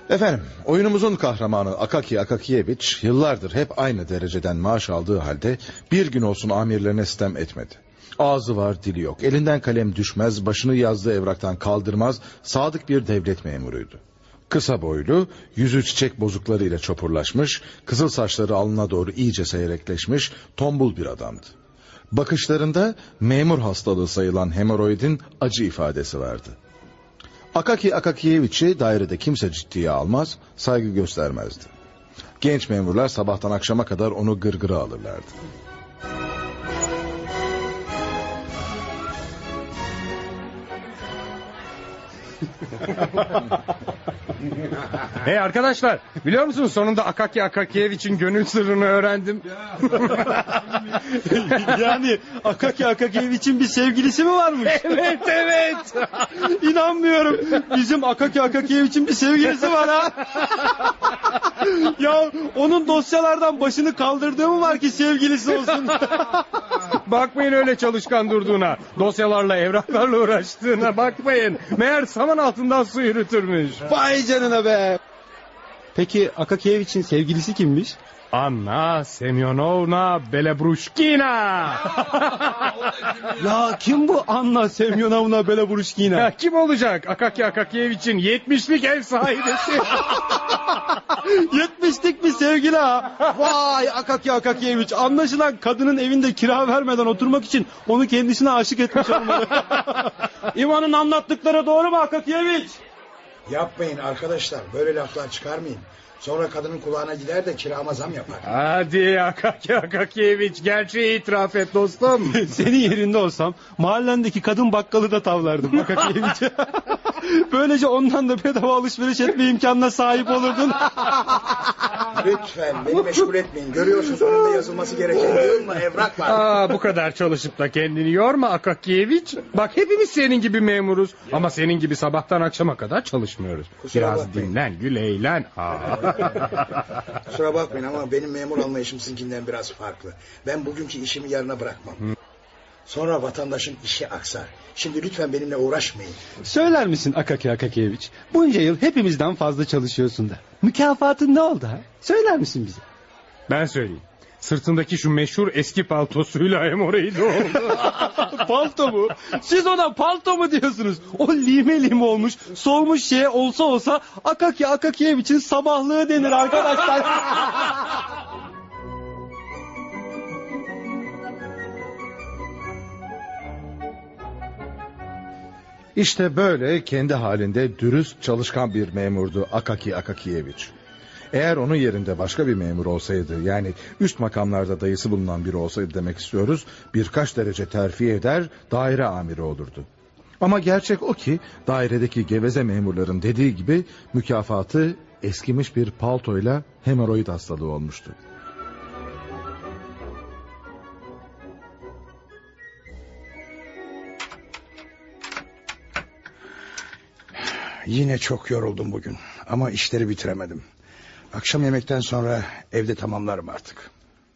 Efendim, oyunumuzun kahramanı Akaki Akakiyeviç yıllardır hep aynı dereceden maaş aldığı halde bir gün olsun amirlerine sitem etmedi. Ağzı var, dili yok. Elinden kalem düşmez, başını yazdığı evraktan kaldırmaz, sadık bir devlet memuruydu. Kısa boylu, yüzü çiçek bozuklarıyla çopurlaşmış, kızıl saçları alnına doğru iyice seyrekleşmiş, tombul bir adamdı. Bakışlarında memur hastalığı sayılan hemoroidin acı ifadesi vardı. Akaki Akakiyeviç'i dairede kimse ciddiye almaz, saygı göstermezdi. Genç memurlar sabahtan akşama kadar onu gırgıra alırlardı. Hey arkadaşlar, biliyor musunuz sonunda Akaki Akakiyeviç'in gönül sırrını öğrendim. Yani Akaki Akakiyeviç'in bir sevgilisi mi varmış? Evet. İnanmıyorum. Bizim Akaki Akakiyeviç'in bir sevgilisi var ha. Ya onun dosyalardan başını kaldırdığı mı var ki sevgilisi olsun? Bakmayın öyle çalışkan durduğuna, dosyalarla evraklarla uğraştığına bakmayın. Meğer saman altından su yürütürmüş. Vay canına be. Peki Akakiyeviç'in sevgilisi kimmiş? Anna Semyonovna Belebrushkina. Ya kim bu Anna Semyonovna Belebrushkina? Ya kim olacak? Akaki Akakiyeviç'in 70'lik ev sahibesi. 70'lik bir sevgili ha. Vay Akaki Akakiyeviç. Anlaşılan kadının evinde kira vermeden oturmak için onu kendisine aşık etmiş olmalı. İvan'ın anlattıkları doğru mu Akakiyeviç? Yapmayın arkadaşlar, böyle laflar çıkarmayın. Sonra kadının kulağına gider de kirama zam yapar. Hadi Akaki Akakiyeviç, gerçeği itiraf et dostum. Senin yerinde olsam mahallendeki kadın bakkalı da tavlardım Akakiyeviç'e. Böylece ondan da bedava alışveriş etme imkanına sahip olurdun. Lütfen beni meşgul etmeyin. Görüyorsunuz önümde yazılması gereken yığınla evrak var. Bu kadar çalışıp da kendini yorma Akakiyeviç. Bak hepimiz senin gibi memuruz. Ama senin gibi sabahtan akşama kadar çalışmıyoruz. Kusura Biraz bakmayın. dinlen, gül eğlen. Kusura bakmayın ama benim memur anlayışım sizinkinden biraz farklı. Ben bugünkü işimi yarına bırakmam. Sonra vatandaşın işi aksar. Şimdi lütfen benimle uğraşmayın. Söyler misin Akaki Akakiyeviç? Bunca yıl hepimizden fazla çalışıyorsun da. Mükafatın ne oldu ha? Söyler misin bize? Ben söyleyeyim. Sırtındaki şu meşhur eski paltosuyla hemoroid oldu. Palto mu? Siz ona palto mu diyorsunuz? O lime lime olmuş, solmuş şeye olsa Akaki Akakiyeviç'in sabahlığı denir arkadaşlar. İşte böyle kendi halinde dürüst çalışkan bir memurdu Akaki Akakiyeviç. Eğer onun yerinde başka bir memur olsaydı, yani üst makamlarda dayısı bulunan biri olsaydı demek istiyoruz, birkaç derece terfi eder, daire amiri olurdu. Ama gerçek o ki dairedeki geveze memurların dediği gibi mükafatı eskimiş bir paltoyla hemoroid hastalığı olmuştu. Yine çok yoruldum bugün ama işleri bitiremedim. Akşam yemekten sonra evde tamamlarım artık.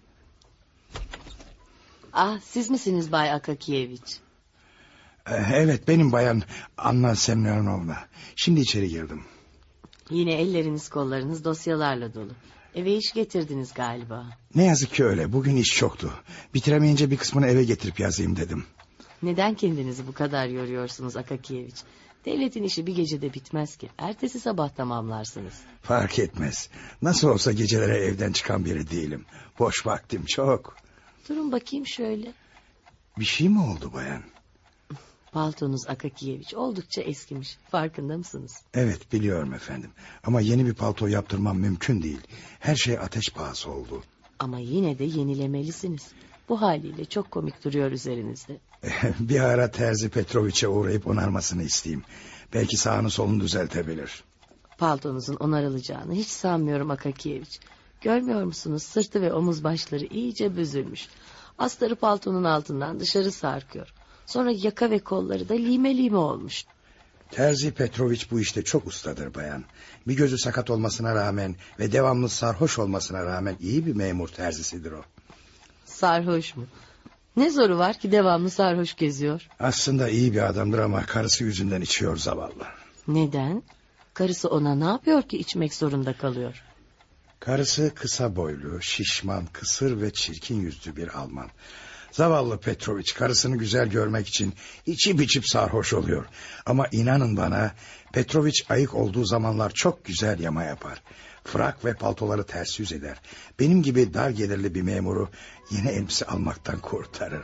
Siz misiniz Bay Akakiyeviç? Evet benim bayan Anna Semyonovna. Şimdi içeri girdim. Yine elleriniz kollarınız dosyalarla dolu. Eve iş getirdiniz galiba. Ne yazık ki öyle, bugün iş çoktu. Bitiremeyince bir kısmını eve getirip yazayım dedim. Neden kendinizi bu kadar yoruyorsunuz Akakiyeviç? Devletin işi bir gecede bitmez ki. Ertesi sabah tamamlarsınız. Fark etmez. Nasıl olsa gecelere evden çıkan biri değilim. Boş vaktim çok. Durun bakayım şöyle. Bir şey mi oldu bayan? Paltonuz Akakiyeviç oldukça eskimiş. Farkında mısınız? Evet biliyorum efendim. Ama yeni bir palto yaptırmam mümkün değil. Her şey ateş pahası oldu. Ama yine de yenilemelisiniz. Bu haliyle çok komik duruyor üzerinizde. Bir ara Terzi Petroviç'e uğrayıp onarmasını isteyeyim. Belki sağını solunu düzeltebilir. Paltonuzun onarılacağını hiç sanmıyorum Akakiyeviç. Görmüyor musunuz, sırtı ve omuz başları iyice büzülmüş. Astarı paltonun altından dışarı sarkıyor. Sonra yaka ve kolları da lime lime olmuş. Terzi Petroviç bu işte çok ustadır bayan. Bir gözü sakat olmasına rağmen ve devamlı sarhoş olmasına rağmen iyi bir memur terzisidir o. Sarhoş mu? Ne zoru var ki devamlı sarhoş geziyor? Aslında iyi bir adamdır ama karısı yüzünden içiyor zavallı. Neden? Karısı ona ne yapıyor ki içmek zorunda kalıyor? Karısı kısa boylu, şişman, kısır ve çirkin yüzlü bir Alman. Zavallı Petrovic karısını güzel görmek için içip içip sarhoş oluyor. Ama inanın bana, Petrovic ayık olduğu zamanlar çok güzel yama yapar. Frak ve paltoları ters yüz eder. Benim gibi dar gelirli bir memuru yeni elbise almaktan kurtarır.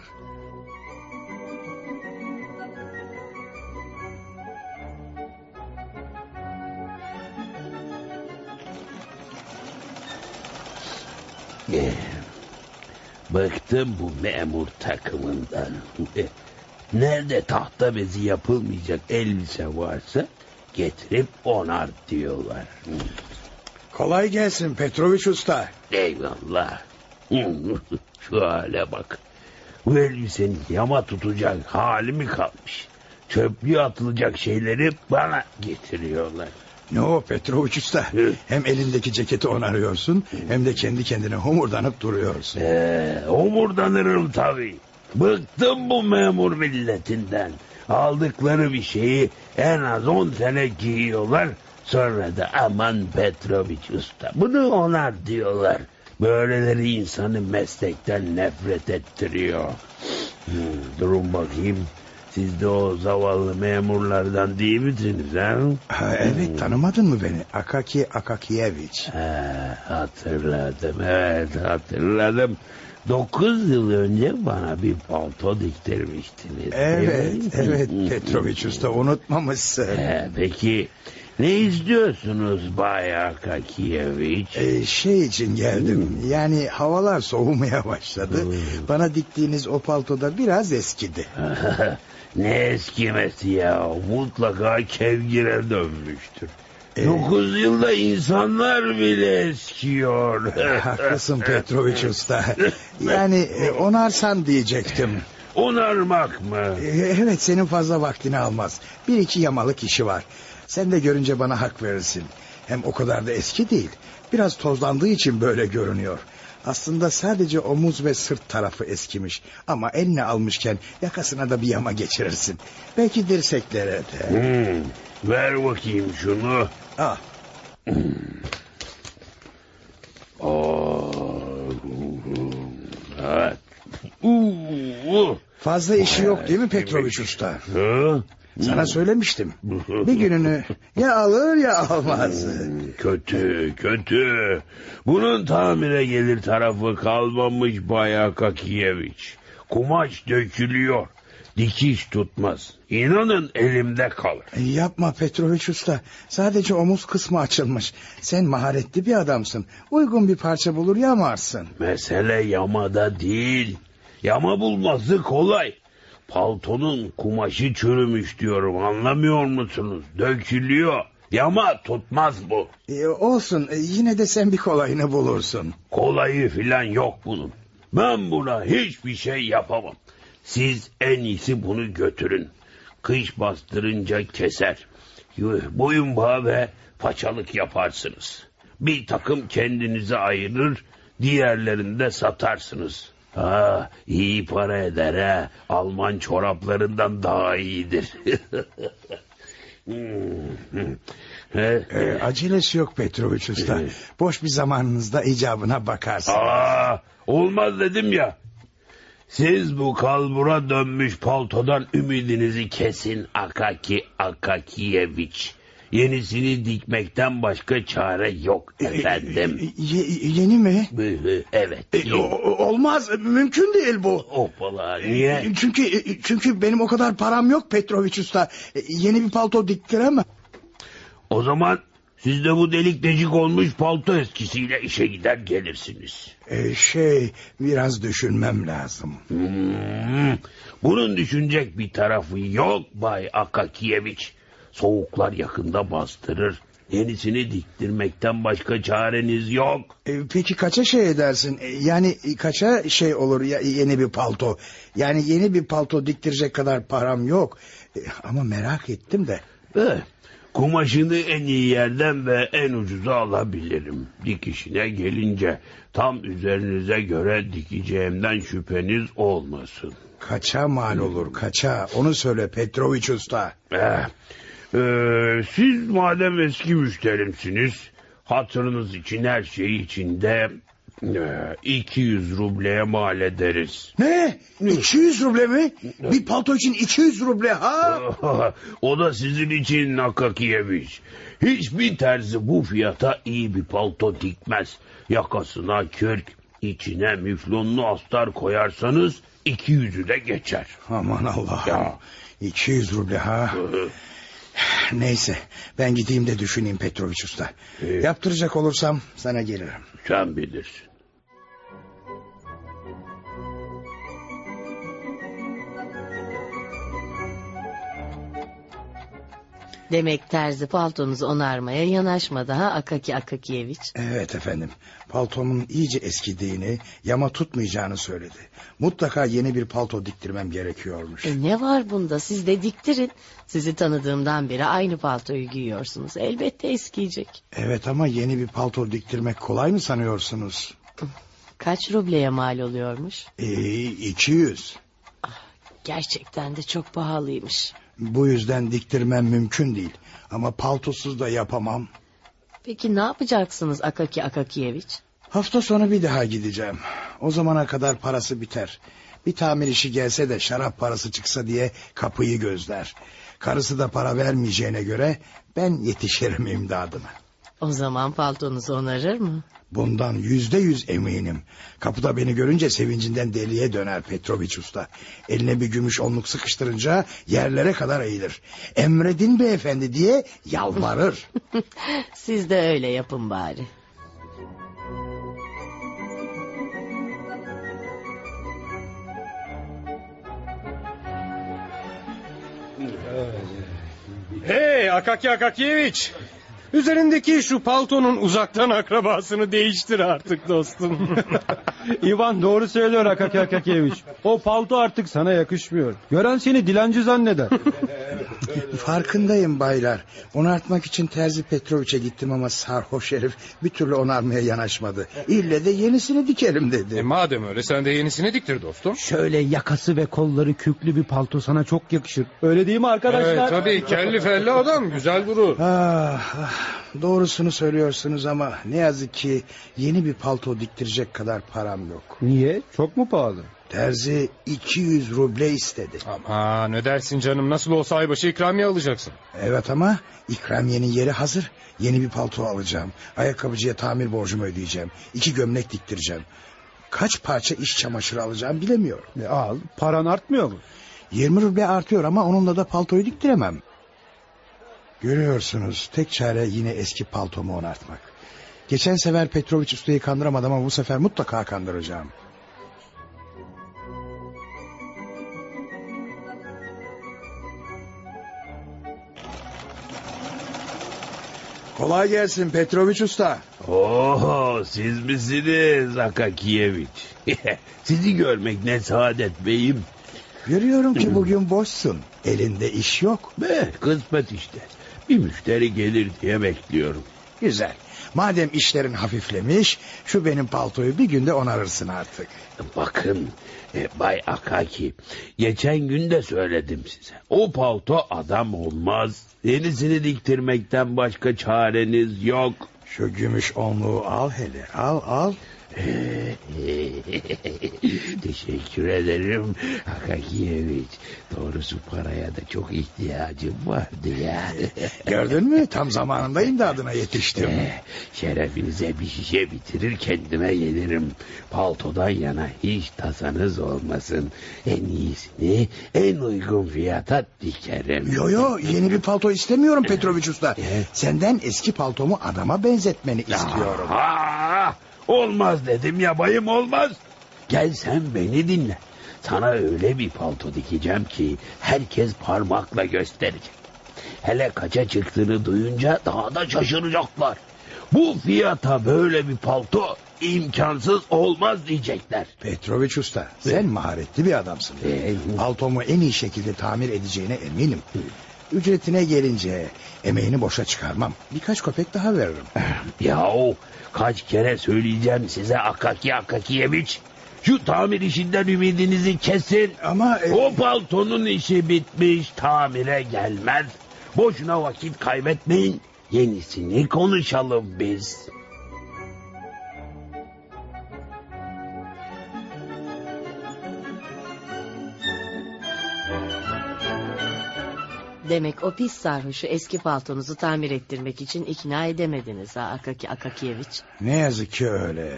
Bıktım bu memur takımından. Nerede tahta bezi yapılmayacak elbise varsa getirip onar diyorlar. Kolay gelsin Petrovic Usta. Eyvallah. Şu hale bak. Bu elbisenin yama tutacak hali mi kalmış? Çöplüğe atılacak şeyleri bana getiriyorlar. Ne o Petrovic Usta? Hem elindeki ceketi onarıyorsun hem de kendi kendine homurdanıp duruyorsun. Homurdanırım tabii. Bıktım bu memur milletinden. Aldıkları bir şeyi en az 10 sene giyiyorlar. Sonra da aman Petrovic Usta bunu onar diyorlar. Böyleleri insanı meslekten nefret ettiriyor. Durun bakayım. Siz de o zavallı memurlardan değil misiniz ha? Evet, tanımadın mı beni? Akaki Akakievich. Hatırladım, evet hatırladım. 9 yıl önce bana bir palto diktirmiştiniz. Evet Petrovic Usta, unutmamışsın. Peki ne istiyorsunuz Bay Akakievich? Şey için geldim. Yani havalar soğumaya başladı. Bana diktiğiniz o palto da biraz eskidi. Ne eskimesi ya, mutlaka kevgire dönmüştür. 9 yılda insanlar bile eskiyor. Haklısın Petrovic Usta. Yani onarsan diyecektim. Onarmak mı? Evet, senin fazla vaktini almaz. 1-2 yamalık işi var. Sen de görünce bana hak verirsin. Hem o kadar da eski değil. Biraz tozlandığı için böyle görünüyor. Aslında sadece omuz ve sırt tarafı eskimiş. Ama eline almışken yakasına da bir yama geçirirsin. Belki dirseklere de. Ver bakayım şunu. Al. Evet. Fazla işi yok değil mi Petrovic Usta? Sana söylemiştim. Bir gününü ya alır ya almaz. Kötü. Bunun tamire gelir tarafı kalmamış Bay Akakievich. Kumaş dökülüyor. Dikiş tutmaz. İnanın elimde kalır. Yapma Petrovic Usta. Sadece omuz kısmı açılmış. Sen maharetli bir adamsın. Uygun bir parça bulur yamarsın. Mesele yamada değil. Yama bulması kolay. Paltonun kumaşı çürümüş diyorum, anlamıyor musunuz? Dökülüyor. Yama tutmaz bu. Olsun, yine de sen bir kolayını bulursun. Kolayı filan yok bunun. Ben buna hiçbir şey yapamam. Siz en iyisi bunu götürün. Kış bastırınca keser. Boyun bağı ve paçalık yaparsınız. Bir takım kendinize ayırır, diğerlerini de satarsınız. İyi para eder ha. Alman çoraplarından daha iyidir. Acelesi yok Petrovic Usta. Boş bir zamanınızda icabına bakarsın. Olmaz dedim ya. Siz bu kalbura dönmüş paltodan ümidinizi kesin Akaki Akakievich. Yenisini dikmekten başka çare yok efendim. Yeni mi? Evet. Olmaz, mümkün değil bu. Hoppala, niye? Çünkü benim o kadar param yok Petrovic Usta. Yeni bir palto diktiremem. O zaman siz de bu delik deşik olmuş palto eskisiyle işe gider gelirsiniz. Biraz düşünmem lazım. Bunun düşünecek bir tarafı yok Bay Akakievich. Soğuklar yakında bastırır. Yenisini diktirmekten başka çareniz yok. Peki kaça şey edersin? Yani kaça şey olur yeni bir palto? Yani yeni bir palto diktirecek kadar param yok. Ama merak ettim de. Kumaşını en iyi yerden ve en ucuza alabilirim. Dikişine gelince tam üzerinize göre dikeceğimden şüpheniz olmasın. Kaça mal olur, kaça? Onu söyle Petrovic Usta. Siz madem eski müşterimsiniz, hatırınız için her şey içinde 200 rubleye mal ederiz. Ne? 200 ruble mi? Bir palto için 200 ruble ha? O da sizin için Akakiyeviç. Hiçbir terzi bu fiyata iyi bir palto dikmez. Yakasına kürk, içine müflonlu astar koyarsanız 200'ü de geçer. Aman Allah'ım. Ya. 200 ruble ha? Neyse, ben gideyim de düşüneyim Petroviç Usta. Yaptıracak olursam sana gelirim. Sen bilirsin. Demek terzi paltonuzu onarmaya yanaşmadı ha Akaki Akakiyeviç? Evet efendim. Paltomun iyice eskidiğini, yama tutmayacağını söyledi. Mutlaka yeni bir palto diktirmem gerekiyormuş. Ne var bunda, siz de diktirin. Sizi tanıdığımdan beri aynı paltoyu giyiyorsunuz. Elbette eskiyecek. Evet ama yeni bir palto diktirmek kolay mı sanıyorsunuz? Kaç rubleye mal oluyormuş? 200. Gerçekten de çok pahalıymış. Bu yüzden diktirmem mümkün değil. Ama paltosuz da yapamam. Peki ne yapacaksınız Akaki Akakiyeviç? Hafta sonu bir daha gideceğim. O zamana kadar parası biter. Bir tamir işi gelse de şarap parası çıksa diye kapıyı gözler. Karısı da para vermeyeceğine göre ben yetişirim imdadına. O zaman paltonuzu onarır mı? Bundan %100 eminim. Kapıda beni görünce sevincinden deliye döner Petroviç Usta. Eline bir gümüş onluk sıkıştırınca yerlere kadar eğilir. Emredin beyefendi diye yalvarır. Siz de öyle yapın bari. Hey Akaki Akakiyeviç! Üzerindeki şu paltonun uzaktan akrabasını değiştir artık dostum. İvan doğru söylüyor Akaki Akakiyeviç. O palto artık sana yakışmıyor. Gören seni dilenci zanneder. Farkındayım baylar. Onartmak için terzi Petroviç'e gittim ama sarhoş herif bir türlü onarmaya yanaşmadı. İlle de yenisini dikerim dedi. Madem öyle sen de yenisini diktir dostum. Şöyle yakası ve kolları kürklü bir palto sana çok yakışır. Öyle değil mi arkadaşlar? Evet tabii, kelli felli adam, güzel durur. Doğrusunu söylüyorsunuz ama ne yazık ki yeni bir palto diktirecek kadar param yok. Niye? Çok mu pahalı? Terzi 200 ruble istedi. Ama ne dersin canım, nasıl olsa aybaşı ikramiye alacaksın. Evet ama ikramiyenin yeri hazır. Yeni bir palto alacağım. Ayakkabıcıya tamir borcumu ödeyeceğim. 2 gömlek diktireceğim. Kaç parça iş çamaşırı alacağım bilemiyorum. Al, paran artmıyor mu? 20 ruble artıyor ama onunla da paltoyu diktiremem. Görüyorsunuz, tek çare yine eski paltomu onartmak. Geçen sefer Petroviç Usta'yı kandıramadım ama bu sefer mutlaka kandıracağım. Kolay gelsin Petroviç Usta. Oho, siz misiniz Akakiyeviç? Sizi görmek ne saadet beyim. Görüyorum ki bugün boşsun. Elinde iş yok. Kısmet işte. Bir müşteri gelir diye bekliyorum. Güzel. Madem işlerin hafiflemiş, şu benim paltoyu bir günde onarırsın artık. Bakın Bay Akaki, geçen gün de söyledim size. O palto adam olmaz. Yenisini diktirmekten başka çareniz yok. Şu gümüş onluğu al hele, al. Teşekkür ederim Akakiyeviç. Doğrusu paraya da çok ihtiyacım vardı ya. Gördün mü? Tam zamanında imdadına yetiştim. Şerefinize bir şişe bitirir kendime gelirim. Paltodan yana hiç tasanız olmasın. En iyisini en uygun fiyata dikerim. Yo, yeni bir palto istemiyorum Petroviç Usta. Senden eski paltomu adama benzetmeni istiyorum. Olmaz dedim ya bayım, olmaz. Gel sen beni dinle. Sana öyle bir palto dikeceğim ki herkes parmakla gösterecek. Hele kaça çıktığını duyunca daha da şaşıracaklar. Bu fiyata böyle bir palto imkansız olmaz diyecekler. Petroviç Usta, sen maharetli bir adamsın. Paltomu en iyi şekilde tamir edeceğine eminim. Ücretine gelince emeğini boşa çıkarmam. Birkaç köpek daha veririm. Yahu kaç kere söyleyeceğim size Akaki Akakiyeviç. Şu tamir işinden ümidinizi kesin. Ama o paltonun işi bitmiş, tamire gelmez. Boşuna vakit kaybetmeyin. Yenisini konuşalım biz. Demek o pis sarhoşu eski paltonuzu tamir ettirmek için ikna edemediniz ha Akaki Akakiyeviç. Ne yazık ki öyle.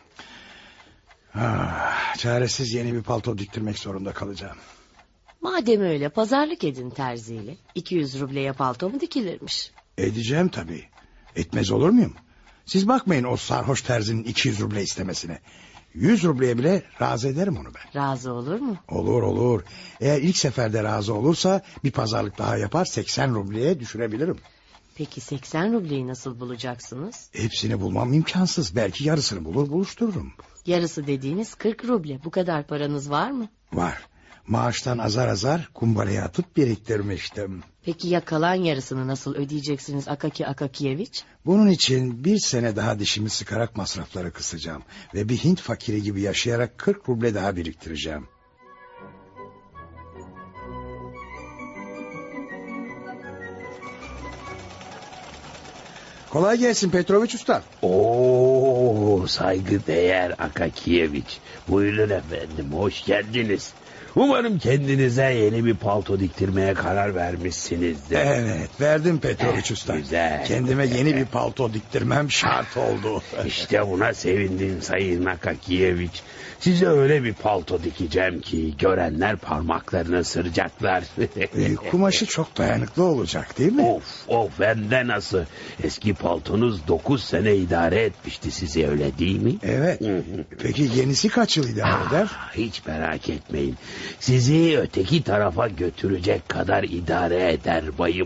Çaresiz yeni bir palto diktirmek zorunda kalacağım. Madem öyle pazarlık edin terziyle. 200 rubleye palto mu dikilirmiş? Edeceğim tabii. Etmez olur muyum? Siz bakmayın o sarhoş terzinin 200 ruble istemesine. 100 rubleye bile razı ederim onu ben. Razı olur mu? Olur olur. Eğer ilk seferde razı olursa bir pazarlık daha yapar 80 rubleye düşürebilirim. Peki 80 rubleyi nasıl bulacaksınız? Hepsini bulmam imkansız. Belki yarısını bulur buluştururum. Yarısı dediğiniz 40 ruble. Bu kadar paranız var mı? Var. Maaştan azar azar kumbaraya atıp biriktirmiştim. Peki ya kalan yarısını nasıl ödeyeceksiniz Akaki Akakiyeviç? Bunun için bir sene daha dişimi sıkarak masrafları kısacağım. Ve bir Hint fakiri gibi yaşayarak 40 ruble daha biriktireceğim. Kolay gelsin Petroviç Usta. Oo, saygıdeğer Akakiyeviç. Buyurun efendim, hoş geldiniz. Umarım kendinize yeni bir palto diktirmeye karar vermişsinizdir. Evet, verdim Petroviç Usta. Güzel. Kendime yeni bir palto diktirmem şart oldu. İşte buna sevindim Sayın Akakiyeviç. Size öyle bir palto dikeceğim ki görenler parmaklarını ısıracaklar. Kumaşı çok dayanıklı olacak değil mi? Of hem de nasıl. Eski paltonuz 9 sene idare etmişti sizi, öyle değil mi? Evet. Peki yenisi kaç yıl idare eder? Hiç merak etmeyin. Sizi öteki tarafa götürecek kadar idare eder bayım.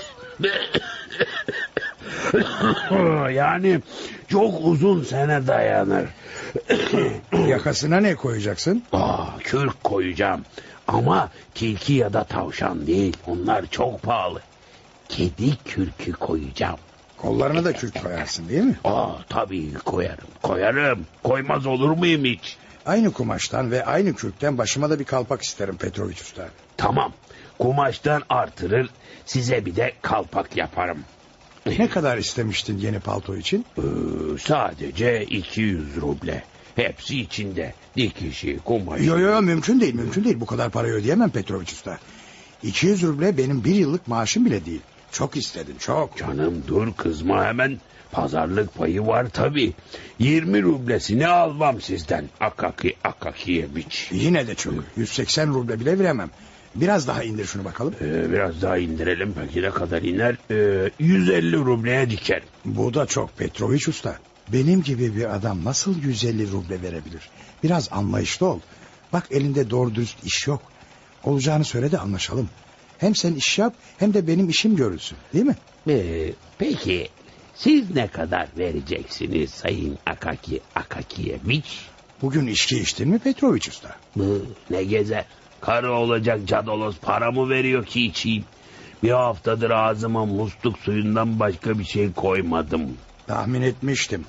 Yani çok uzun sene dayanır. Yakasına ne koyacaksın? Kürk koyacağım. Ama tilki ya da tavşan değil. Onlar çok pahalı. Kedi kürkü koyacağım. Kollarına da kürk koyarsın değil mi? Tabii koyarım. Koymaz olur muyum hiç? Aynı kumaştan ve aynı kürkten başıma da bir kalpak isterim Petroviç Usta. Tamam. Kumaştan artırır, size bir de kalpak yaparım. Ne kadar istemiştin yeni palto için? Sadece 200 ruble. Hepsi içinde. Dikişi, kumaşı. Yo mümkün değil. Bu kadar parayı ödeyemem Petroviç Usta. 200 ruble benim bir yıllık maaşım bile değil. Çok istedin, çok. Canım dur, kızma hemen. Pazarlık payı var tabii. 20 rublesini almam sizden Akakiyeviç. Yine de çok. 180 ruble bile veremem. Biraz daha indir şunu bakalım. Biraz daha indirelim, peki ne kadar iner? 150 rubleye diker. Bu da çok Petroviç Usta. Benim gibi bir adam nasıl 150 ruble verebilir? Biraz anlayışlı ol. Bak elinde doğru dürüst iş yok. Olacağını söyle de anlaşalım. Hem sen iş yap hem de benim işim görülsün, değil mi? Peki siz ne kadar vereceksiniz Sayın Akakiyeviç? Bugün içki içtin mi Petroviç Usta? Ne gezer? Karı olacak cadolos para mı veriyor ki içeyim? Bir haftadır ağzıma musluk suyundan başka bir şey koymadım. Tahmin etmiştim.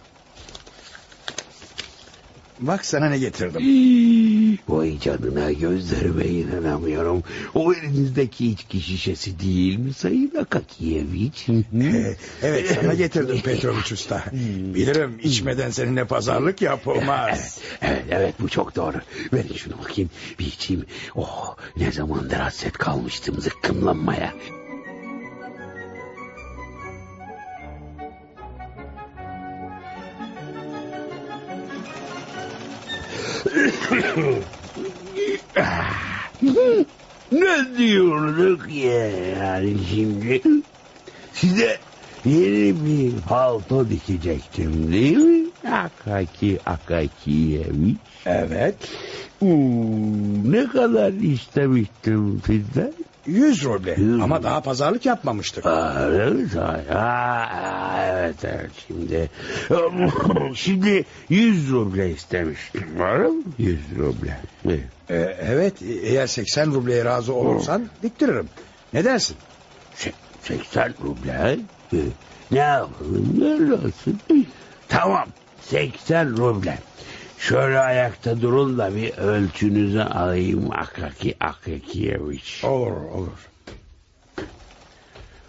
Bak sana ne getirdim. Vay canına, gözlerime inanamıyorum. O elinizdeki içki şişesi değil mi Sayın Akakiyeviç? Evet, sana getirdim Petroviç Usta. Bilirim içmeden seninle pazarlık yapılmaz. Evet, bu çok doğru. Verin şunu bakayım, bir içeyim. Ne zamandır hasret kalmıştım zıkkımlanmaya. Ne diyorduk ya yani şimdi? Size yeni bir palto dikecektim değil mi? Akakiyeviç. Evet. Ne kadar istemiştim sizden? 100 ruble. Ama daha pazarlık yapmamıştık. Evet, şimdi 100 ruble istemiştim. Var mı? 100 ruble. Evet, eğer 80 rubleye razı olursan diktiririm. Ne dersin? 80 ruble. Ne yapalım? Ne olsun? Tamam, 80 ruble. Şöyle ayakta durun da bir ölçünüzü alayım Akakiyeviç. Olur.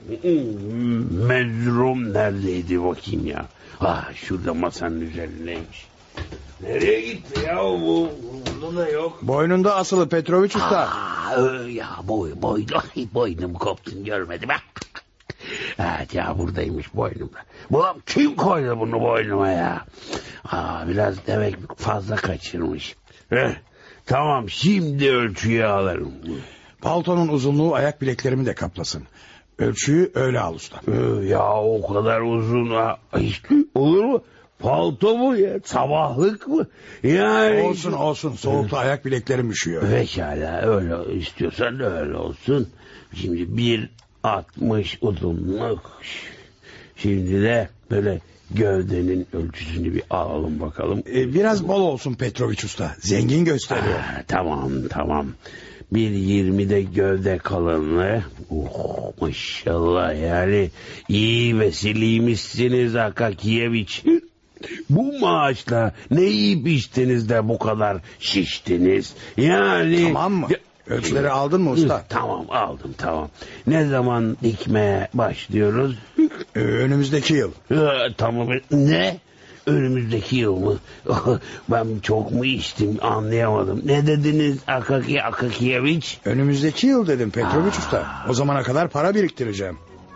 Mezrum neredeydi bakayım ya? Şurada masanın üzerindeymiş. Nereye gitti ya bu? Burada da yok. Boynunda asılı Petrovic Usta. Ya boynum koptun görmedim. Evet ya, buradaymış boynumda. Kim koydu bunu boynuma ya? Biraz demek fazla kaçırmış. Tamam, şimdi ölçüyü alırım. Paltonun uzunluğu ayak bileklerimi de kaplasın. Ölçüyü öyle al usta. Ya o kadar uzun. Olur mu? Palto mu ya? Sabahlık mı? Yani... Olsun. Soğukta ayak bileklerim üşüyor. Pekala, öyle istiyorsan da öyle olsun. Şimdi 1.60 uzunluk. Şimdi de böyle gövdenin ölçüsünü bir alalım bakalım. Biraz bol olsun Petrovic Usta. Zengin gösteriyor. Tamam. 1.20'de gövde kalınlığı. Maşallah, yani iyi vesiliymişsiniz Akakiyeviç. Bu maaşla ne yiyip içtiniz de bu kadar şiştiniz? Yani... Tamam mı? Ölçüleri aldın mı usta? Tamam, aldım. Ne zaman dikmeye başlıyoruz? Önümüzdeki yıl. Tamam. Ne? Önümüzdeki yıl mı? Ben çok mu içtim, anlayamadım. Ne dediniz Akakiyeviç? Önümüzdeki yıl dedim Petrovic Usta. O zamana kadar para biriktireceğim.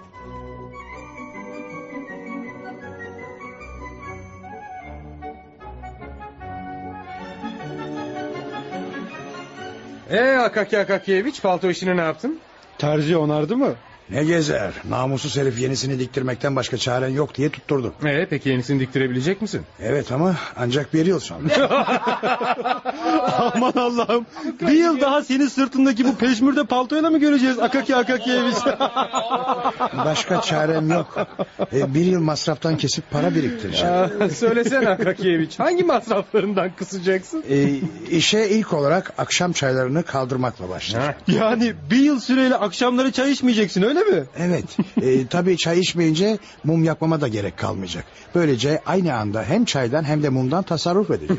Akaki Akakiyeviç, palto işini ne yaptın? Terzi onardı mı? Ne gezer? Namussuz herif yenisini diktirmekten başka çaren yok diye tutturdu. Peki yenisini diktirebilecek misin? Evet ama ancak 1 yıl sonra. Aman Allah'ım. Bir yıl daha senin sırtındaki bu peşmürde paltoyla mı göreceğiz Akaki Akakiyeviç? Başka çarem yok. 1 yıl masraftan kesip para biriktireceğim. Söylesene Akakiyeviç, hangi masraflarından kısacaksın? İşe ilk olarak akşam çaylarını kaldırmakla başlayacağım. Yani 1 yıl süreyle akşamları çay içmeyeceksin, öyle mi? Evet. Tabii çay içmeyince mum yakmama da gerek kalmayacak. Böylece aynı anda hem çaydan hem de mumdan tasarruf edeceğim.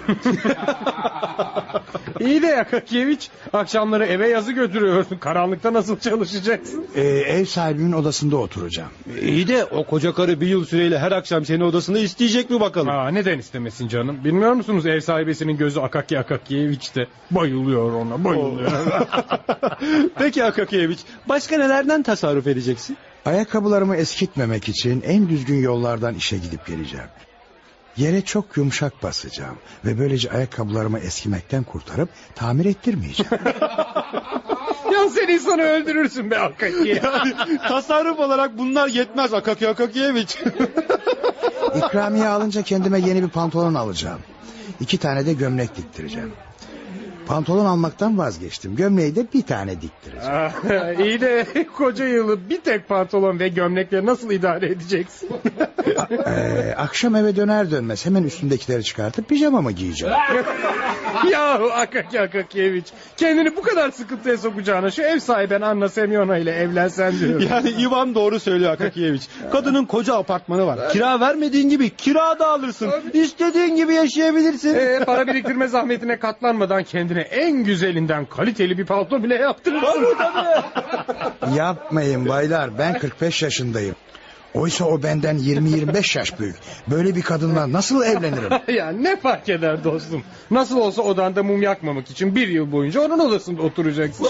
İyi de Akakiyeviç, akşamları eve yazı götürüyorsun. Karanlıkta nasıl çalışacaksın? Ev sahibimin odasında oturacağım. İyi de o koca karı 1 yıl süreyle her akşam senin odasında isteyecek mi bakalım? Neden istemesin canım? Bilmiyor musunuz, ev sahibesinin gözü Akaki Akakiyeviç'te. Bayılıyor ona, bayılıyor. Peki Akakiyeviç, başka nelerden tasarruf edeceksin? Ayakkabılarımı eskitmemek için en düzgün yollardan işe gidip geleceğim. Yere çok yumuşak basacağım ve böylece ayakkabılarımı eskimekten kurtarıp tamir ettirmeyeceğim. Ya sen insanı öldürürsün be Akaki. Yani tasarruf olarak bunlar yetmez Akaki Akakiyeviç. İkramiye alınca kendime yeni bir pantolon alacağım. 2 tane de gömlek diktireceğim. Pantolon almaktan vazgeçtim. Gömleği de 1 tane diktireceğim. İyi de koca yılı bir tek pantolon ve gömlekle nasıl idare edeceksin? Akşam eve döner dönmez hemen üstündekileri çıkartıp pijamamı giyeceğim. Yahu Akaki Akakiyeviç, kendini bu kadar sıkıntıya sokacağına şu ev sahiben Anna Semyona ile evlensen diyorum. Yani İvan doğru söylüyor Akakiyeviç. Kadının koca apartmanı var. Kira vermediğin gibi kira da alırsın. İstediğin gibi yaşayabilirsin. Para biriktirme zahmetine katlanmadan kendine en güzelinden kaliteli bir palto bile yaptırırsın. Yapmayın baylar, ben 45 yaşındayım. Oysa o benden 20-25 yaş büyük. Böyle bir kadınla nasıl evlenirim? Ya ne fark eder dostum? Nasıl olsa odanda mum yakmamak için 1 yıl boyunca onun odasında oturacaksın.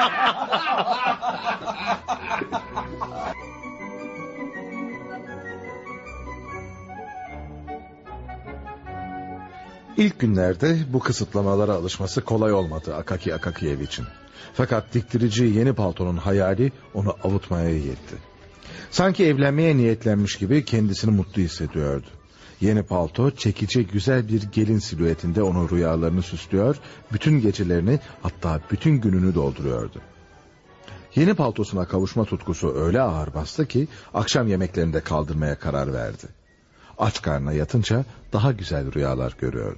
İlk günlerde bu kısıtlamalara alışması kolay olmadı Akaki Akakiyeviç'in. Fakat diktirici yeni paltonun hayali onu avutmaya yetti. Sanki evlenmeye niyetlenmiş gibi kendisini mutlu hissediyordu. Yeni palto çekici güzel bir gelin silüetinde onun rüyalarını süslüyor, bütün gecelerini hatta bütün gününü dolduruyordu. Yeni paltosuna kavuşma tutkusu öyle ağır bastı ki akşam yemeklerini de kaldırmaya karar verdi. Aç karnına yatınca daha güzel rüyalar görüyordu.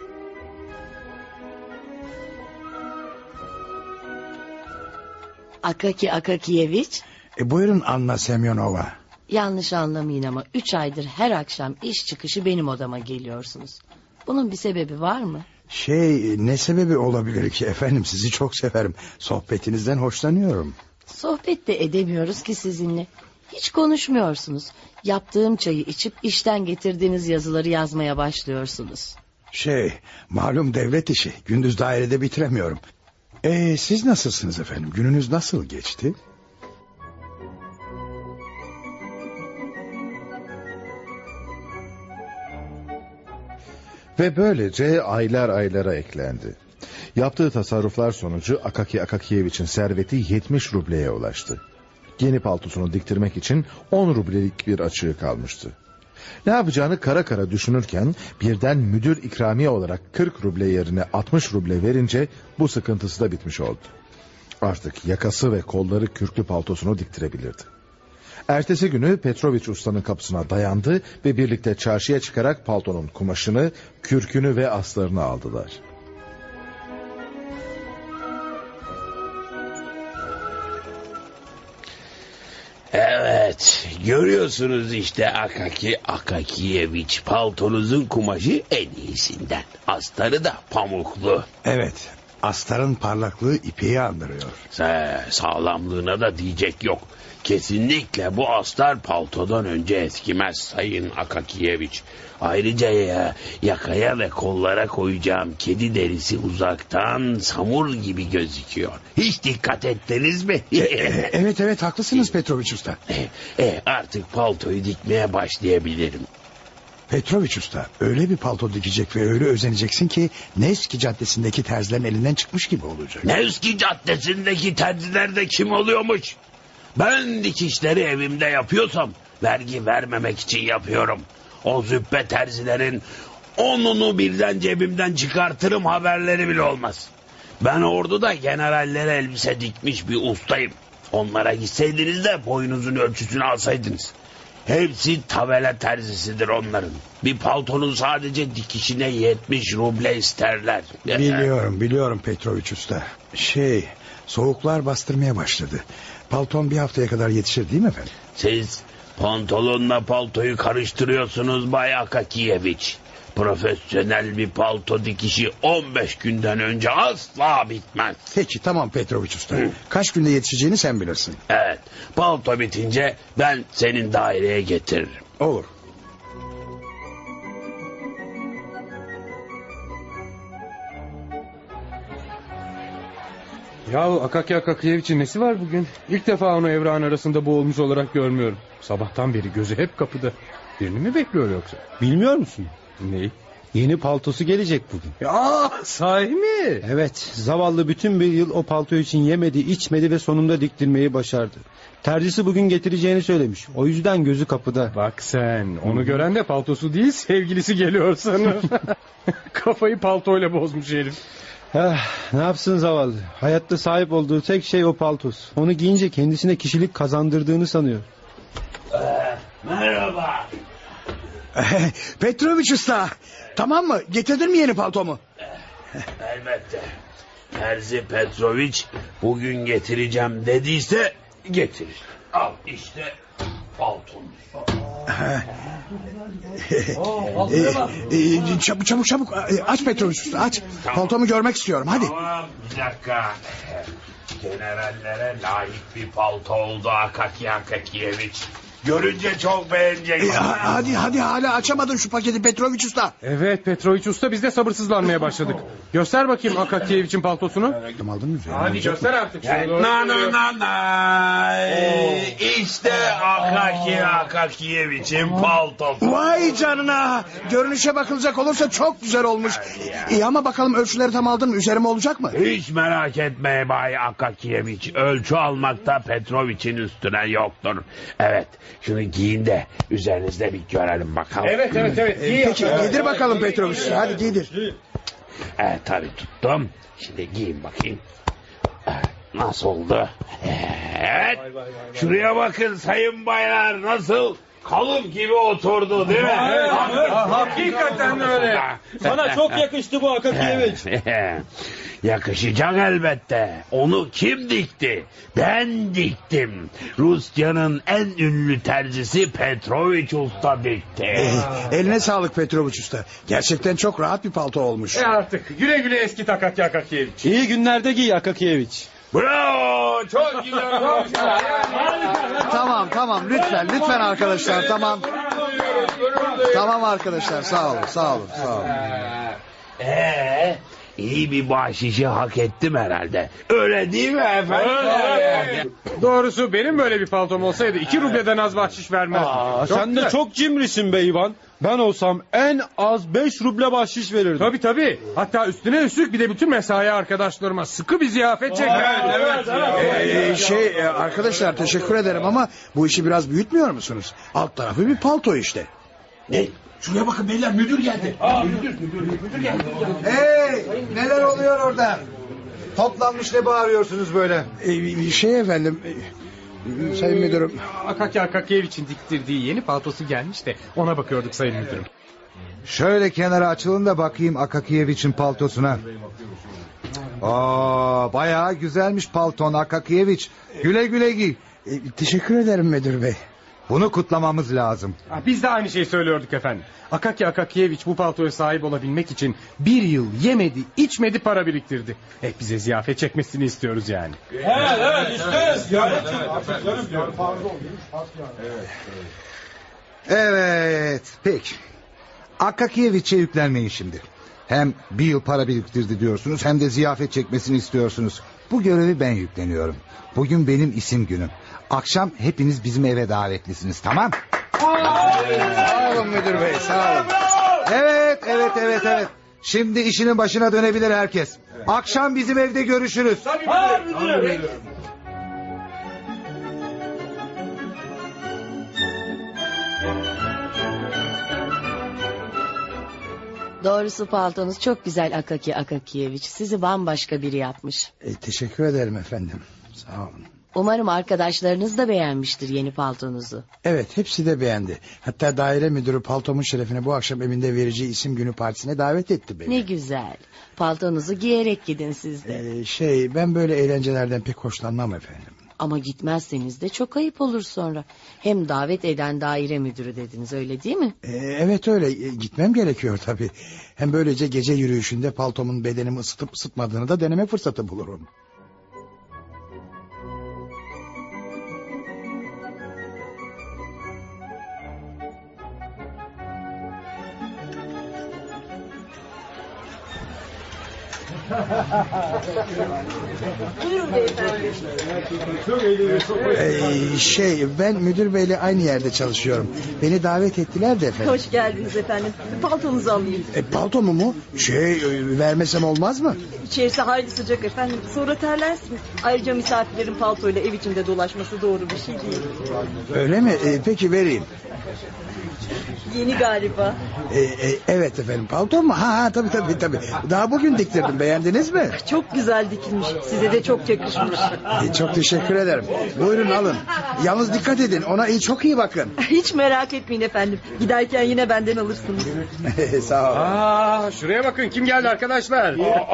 Akaki Akakiyeviç, Buyurun Anna Semyonova. yanlış anlamayın ama 3 aydır her akşam iş çıkışı benim odama geliyorsunuz. Bunun bir sebebi var mı? Ne sebebi olabilir ki efendim, sizi çok severim. Sohbetinizden hoşlanıyorum. Sohbet de edemiyoruz ki sizinle. Hiç konuşmuyorsunuz. Yaptığım çayı içip işten getirdiğiniz yazıları yazmaya başlıyorsunuz. Malum devlet işi. Gündüz dairede bitiremiyorum. Siz nasılsınız efendim? Gününüz nasıl geçti? Ve böylece aylar aylara eklendi. Yaptığı tasarruflar sonucu Akaki Akakiyeviç'in serveti 70 rubleye ulaştı. Yeni paltosunu diktirmek için 10 rublelik bir açığı kalmıştı. Ne yapacağını kara kara düşünürken birden müdür ikramiye olarak 40 ruble yerine 60 ruble verince bu sıkıntısı da bitmiş oldu. Artık yakası ve kolları kürklü paltosunu diktirebilirdi. Ertesi günü Petroviç ustanın kapısına dayandı ve birlikte çarşıya çıkarak paltonun kumaşını, kürkünü ve astarını aldılar. Evet, görüyorsunuz işte Akaki Akakiyeviç, paltonuzun kumaşı en iyisinden. Astarı da pamuklu. Evet, astarın parlaklığı ipeği andırıyor. Sağlamlığına da diyecek yok. Kesinlikle bu astar paltodan önce eskimez Sayın Akakiyeviç. Ayrıca yakaya ve kollara koyacağım kedi derisi uzaktan samur gibi gözüküyor. Hiç dikkat ettiniz mi? Evet haklısınız Petroviç Usta. Artık paltoyu dikmeye başlayabilirim. Petroviç Usta, öyle bir palto dikecek ve öyle özeneceksin ki Nevski Caddesi'ndeki terzilerin elinden çıkmış gibi olacak. Nevski Caddesi'ndeki terziler de kim oluyormuş? Ben dikişleri evimde yapıyorsam vergi vermemek için yapıyorum. O züppe terzilerin 10'unu birden cebimden çıkartırım, haberleri bile olmaz. Ben orduda generallere elbise dikmiş bir ustayım. Onlara gitseydiniz de boyunuzun ölçüsünü alsaydınız. Hepsi tabela terzisidir onların. Bir paltonun sadece dikişine 70 ruble isterler. Biliyorum Petroviç Usta. Soğuklar bastırmaya başladı. Palton bir haftaya kadar yetişir değil mi efendim? Siz pantolonla paltoyu karıştırıyorsunuz Bay Akakiyeviç. Profesyonel bir palto dikişi 15 günden önce asla bitmez. Peki tamam Petroviç Usta. Kaç günde yetişeceğini sen bilirsin. Evet, palto bitince ben senin daireye getiririm. Olur. Ya Akaki Akakiyeviç'in nesi var bugün? İlk defa onu evrağın arasında boğulmuş olarak görmüyorum. Sabahtan beri gözü hep kapıda. Birini mi bekliyor yoksa? Bilmiyor musun? Neyi? Yeni paltosu gelecek bugün. Ya sahi mi? Evet, zavallı bütün bir yıl o palto için yemedi, içmedi ve sonunda diktirmeyi başardı. Terzisi bugün getireceğini söylemiş. O yüzden gözü kapıda. Bak sen, onu gören de paltosu değil sevgilisi geliyor sanır. Kafayı paltoyla bozmuş herif. Ne yapsın zavallı? Hayatta sahip olduğu tek şey o paltos. Onu giyince kendisine kişilik kazandırdığını sanıyor. Merhaba. Petroviç Usta, tamam mı? Getirdin mi yeni paltomu? Elbette. Terzi Petroviç bugün getireceğim dediyse getirir. Al işte palton. Çabuk aç Petroviç Usta, aç. Tamam. Paltomu görmek istiyorum, hadi. Tamam, bir dakika. Generallere layık bir palto oldu Akaki Akakiyeviç. Görünce çok beğenecek. Hadi hala açamadın şu paketi Petroviç Usta. Evet Petroviç Usta, biz de sabırsızlanmaya başladık. Göster bakayım Akakiyeviç'in paltosunu. Aldın mı? Hadi göster artık. İşte Akaki Akakiyeviç'in paltosu. Vay canına. Görünüşe bakılacak olursa çok güzel olmuş. İyi ama bakalım ölçüleri tam aldın mı? Üzerime olacak mı? Hiç merak etme Bay Akakiyeviç. Ölçü almakta Petroviç'in üstüne yoktur. Evet, şunu giyin de üzerinizde bir görelim bakalım. Evet. Peki giydir bakalım Petroviç. Hadi giydir. Evet tabii tuttum. Şimdi giyin bakayım. Nasıl oldu? Evet. Şuraya bakın sayın baylar, nasıl? Kalıp gibi oturdu değil mi? Hakikaten öyle. Sana çok yakıştı bu Akakiyeviç. Yakışacak elbette. Onu kim dikti? Ben diktim. Rusya'nın en ünlü terzisi Petroviç Usta dikti. Eline sağlık Petroviç Usta. Gerçekten çok rahat bir palto olmuş. Artık güle güle eski Akaki Akakiyeviç. İyi günlerde giy Akakiyeviç. Bravo! Çok güzel. Tamam lütfen arkadaşlar tamam. Tamam arkadaşlar sağ olun. İyi bir bahşişi hak ettim herhalde. Öyle değil mi efendim? Doğrusu benim böyle bir paltom olsaydı 2 rubleden az bahşiş vermezdim. Sen de güzel. çok cimrisin be İvan. Ben olsam en az 5 ruble bahşiş verirdim. Tabii. Hatta üstüne üstlük bir de bütün mesai arkadaşlarıma sıkı bir ziyafet çekerdim. Arkadaşlar teşekkür ederim ama bu işi biraz büyütmüyor musunuz? Alt tarafı bir palto işte. Ne? Şuraya bakın beyler, müdür geldi. Müdür geldi. Hey neler oluyor orada? Toplanmış ne bağırıyorsunuz böyle? Efendim... Sayın müdürüm... Akaki Akakiyeviç'in diktirdiği yeni paltosu gelmiş de ona bakıyorduk sayın müdürüm. Şöyle kenara açılın da bakayım Akakiyeviç'in paltosuna. Bayağı güzelmiş palton Akakiyeviç. Güle güle giy. Teşekkür ederim müdür bey. Bunu kutlamamız lazım. Biz de aynı şeyi söylüyorduk efendim. Akaki Akakiyeviç bu paltoya sahip olabilmek için 1 yıl yemedi, içmedi, para biriktirdi. Bize ziyafet çekmesini istiyoruz yani. Evet isteriz. Evet peki. Akakiyeviç'e yüklenmeyin şimdi. Hem 1 yıl para biriktirdi diyorsunuz hem de ziyafet çekmesini istiyorsunuz. Bu görevi ben yükleniyorum. Bugün benim isim günüm. Akşam hepiniz bizim eve davetlisiniz, tamam? Sağ olun müdür bey, sağ olun. Evet. Şimdi işinin başına dönebilir herkes. Akşam bizim evde görüşürüz. Doğrusu paltonuz çok güzel Akaki Akakiyeviç. Sizi bambaşka biri yapmış. Teşekkür ederim efendim. Sağ olun. Umarım arkadaşlarınız da beğenmiştir yeni paltonuzu. Evet, hepsi de beğendi. Hatta daire müdürü paltomun şerefine bu akşam evinde vereceği isim günü partisine davet etti beni. Ne güzel. Paltonuzu giyerek gidin siz de. Ben böyle eğlencelerden pek hoşlanmam efendim. Ama gitmezseniz de çok ayıp olur sonra. Hem davet eden daire müdürü dediniz, öyle değil mi? Evet öyle, gitmem gerekiyor tabii. Hem böylece gece yürüyüşünde paltomun bedenimi ısıtıp ısıtmadığını da deneme fırsatı bulurum. Buyurun beyefendi. Ben müdür beyle aynı yerde çalışıyorum. Beni davet ettiler de efendim. Hoş geldiniz efendim. Paltonuzu alayım. Paltomu mu? Vermesem olmaz mı? İçerisi hayli sıcak efendim. Sonra terlersiniz. Ayrıca misafirlerin paltoyla ev içinde dolaşması doğru bir şey değil. Öyle mi? Peki vereyim. Yeni galiba. Evet efendim, palto mu? Tabii. Daha bugün diktirdim, beğendiniz mi? Çok güzel dikilmiş. Size de çok yakışmış. Çok teşekkür ederim. Buyurun alın. Yalnız dikkat edin, ona çok iyi bakın. Hiç merak etmeyin efendim. Giderken yine benden alırsınız. Sağ olun. Şuraya bakın, kim geldi arkadaşlar?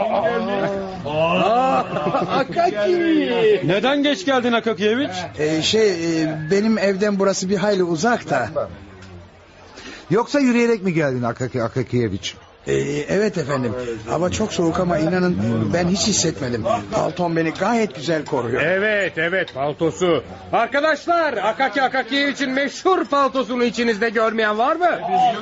Akaki. Neden geç geldin Akakiyeviç? Benim evden burası bir hayli uzak da. Yoksa yürüyerek mi geldin Akaki Akakiyeviç? Evet efendim. Hava çok soğuk ama inanın ben hiç hissetmedim. Paltom beni gayet güzel koruyor. Evet paltosu. Arkadaşlar, Akaki Akakiyeviç'in meşhur paltosunu içinizde görmeyen var mı?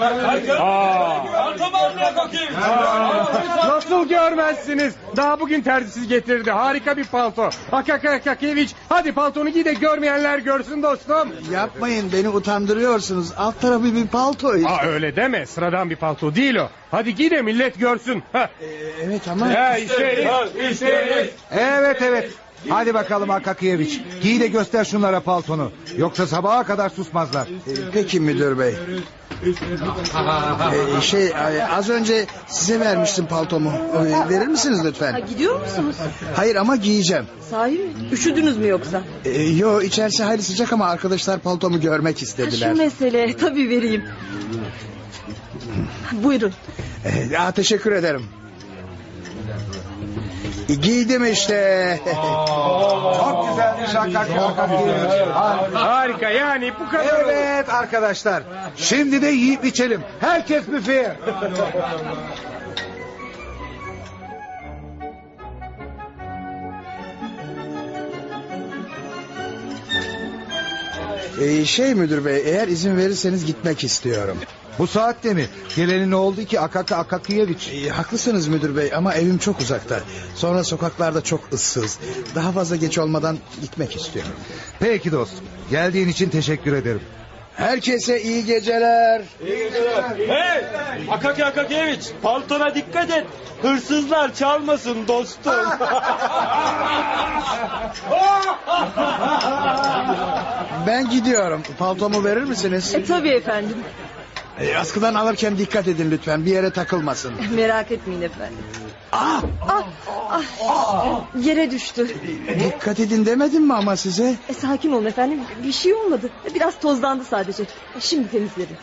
Nasıl görmezsiniz? Daha bugün terzisiz getirdi. Harika bir palto. Akaki Akakiyeviç, hadi paltonu giy de görmeyenler görsün dostum. Yapmayın, beni utandırıyorsunuz. Alt tarafı bir palto. Öyle deme, sıradan bir palto değil o. Hadi giy de millet görsün. Evet ama... Evet. Hadi bakalım Akakiyeviç. Giy de göster şunlara paltonu. Yoksa sabaha kadar susmazlar. Peki müdür bey. Az önce size vermiştim paltomu. Verir misiniz lütfen? Gidiyor musunuz? Hayır ama giyeceğim. Sahi mi? Üşüdünüz mü yoksa? Yo, içerisi hayli sıcak ama arkadaşlar paltomu görmek istediler. Şu mesele, tabii vereyim. Buyurun. Teşekkür ederim. Giydim işte. Çok güzelmiş Akakiyeviç. Harika, yani bu kadar. Evet arkadaşlar. Şimdi de yiyip içelim. Herkes büfeye. Müdür bey, eğer izin verirseniz gitmek istiyorum. Bu saatte mi? Geleni ne oldu ki Akaki Akakiyeviç? Haklısınız müdür bey ama evim çok uzakta. Sonra sokaklarda çok ıssız. Daha fazla geç olmadan gitmek istiyorum. Peki dostum. Geldiğin için teşekkür ederim. Herkese iyi geceler. Hey! Akaki Akakiyeviç, paltona dikkat et. Hırsızlar çalmasın dostum. Ben gidiyorum. Paltomu verir misiniz? Tabii efendim. Askıdan alırken dikkat edin lütfen. Bir yere takılmasın. Merak etmeyin efendim. Yere düştü. Dikkat edin demedim mi ama size? Sakin olun efendim. Bir şey olmadı. Biraz tozlandı sadece. Şimdi temizlerim.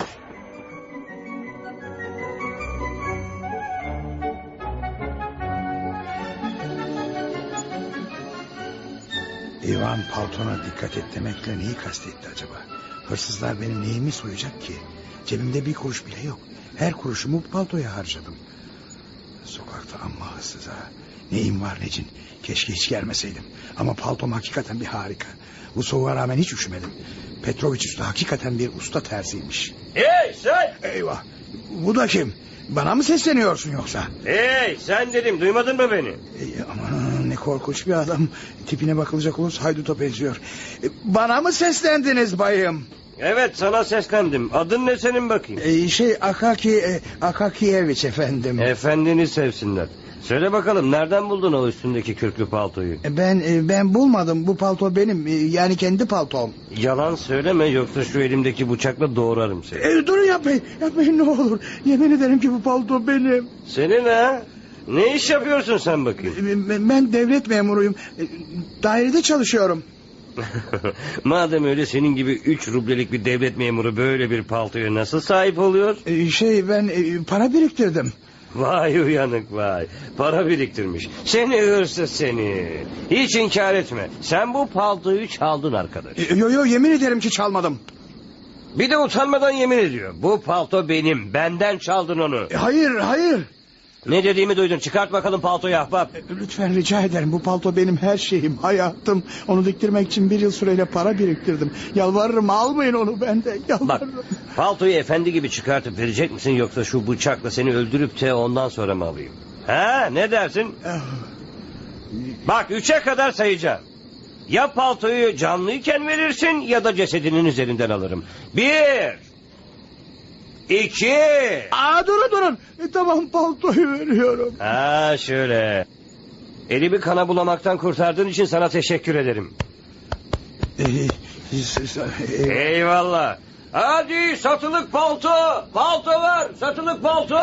İvan paltona dikkat et demekle neyi kastetti acaba? Hırsızlar benim neyimi soyacak ki? Cebimde bir kuruş bile yok. Her kuruşumu paltoya harcadım. Sokakta amma hırsız ha. Neyim var necin? Keşke hiç gelmeseydim. Ama paltom hakikaten bir harika. Bu soğuğa rağmen hiç üşümedim. Petrovic Usta hakikaten bir usta terziymiş. Hey sen! Eyvah! Bu da kim? Bana mı sesleniyorsun yoksa? Hey sen dedim, duymadın mı beni? Aman ne korkunç bir adam. Tipine bakılacak olursa hayduta benziyor. Bana mı seslendiniz bayım? Evet, sana seslendim. Adın ne senin bakayım? Akakiyeviç efendim. Efendini sevsinler. Söyle bakalım, nereden buldun o üstündeki kürklü paltoyu? Ben bulmadım. Bu palto benim. Yani kendi paltom. Yalan söyleme, yoksa şu elimdeki bıçakla doğrarım seni. Durun yapmayın. Yapmayın ne olur. Yemin ederim ki bu palto benim. Senin ha? Ne iş yapıyorsun sen bakayım? Ben devlet memuruyum. Dairede çalışıyorum. Madem öyle, senin gibi 3 rublelik bir devlet memuru böyle bir paltoya nasıl sahip oluyor? Ben para biriktirdim. Vay uyanık vay. Para biriktirmiş. Seni hırsız seni. Hiç inkar etme. Sen bu paltoyu çaldın arkadaş. Yo yemin ederim ki çalmadım. Bir de utanmadan yemin ediyor. Bu palto benim. Benden çaldın onu. Hayır. Ne dediğimi duydun. Çıkart bakalım paltoyu ahbap. Lütfen rica ederim. Bu palto benim her şeyim, hayatım. Onu diktirmek için 1 yıl süreyle para biriktirdim. Yalvarırım almayın onu benden. Yalvarırım. Bak, paltoyu efendi gibi çıkartıp verecek misin, yoksa şu bıçakla seni öldürüp de ondan sonra mı alayım? Ha, ne dersin? Bak, 3'e kadar sayacağım. Ya paltoyu canlıyken verirsin ya da cesedinin üzerinden alırım. 1 2 Durun. Tamam, paltoyu veriyorum. Ha şöyle. Elimi kana bulamaktan kurtardığın için sana teşekkür ederim. Eyvallah. Hadi satılık palto. Palto var. Satılık palto.